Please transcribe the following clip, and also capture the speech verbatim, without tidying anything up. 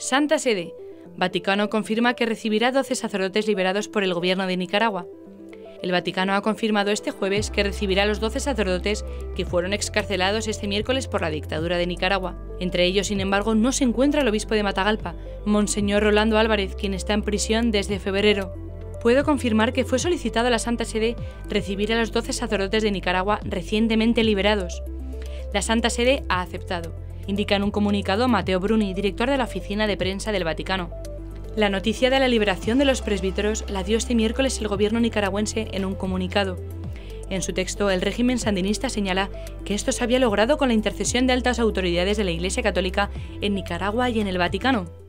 Santa Sede. Vaticano confirma que recibirá doce sacerdotes liberados por el gobierno de Nicaragua. El Vaticano ha confirmado este jueves que recibirá a los doce sacerdotes que fueron excarcelados este miércoles por la dictadura de Nicaragua. Entre ellos, sin embargo, no se encuentra el obispo de Matagalpa, Monseñor Rolando Álvarez, quien está en prisión desde febrero. Puedo confirmar que fue solicitado a la Santa Sede recibir a los doce sacerdotes de Nicaragua recientemente liberados. La Santa Sede ha aceptado, indica en un comunicado Matteo Bruni, director de la oficina de prensa del Vaticano. La noticia de la liberación de los presbíteros la dio este miércoles el gobierno nicaragüense en un comunicado. En su texto, el régimen sandinista señala que esto se había logrado con la intercesión de altas autoridades de la Iglesia Católica en Nicaragua y en el Vaticano.